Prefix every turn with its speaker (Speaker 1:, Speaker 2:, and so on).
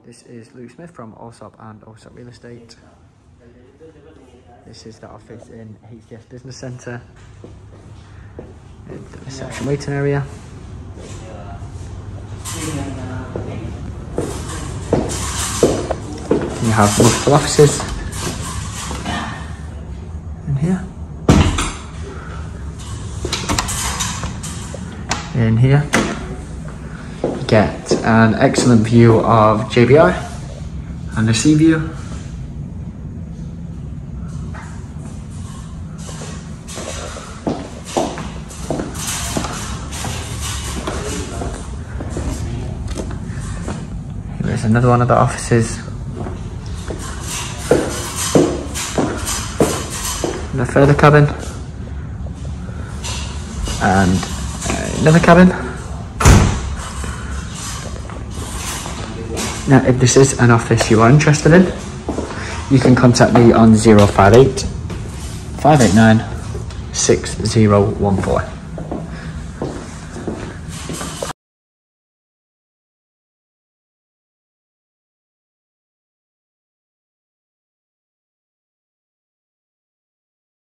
Speaker 1: This is Luke Smith from Allsop and Allsop Real Estate. This is the office in HDS Business Centre, in the reception waiting area. You have multiple offices in here. In here, you get an excellent view of JBI and the sea view. Here's another one of the offices. And a further cabin. And another cabin. Now, if this is an office you are interested in, you can contact me on 058 589 6014.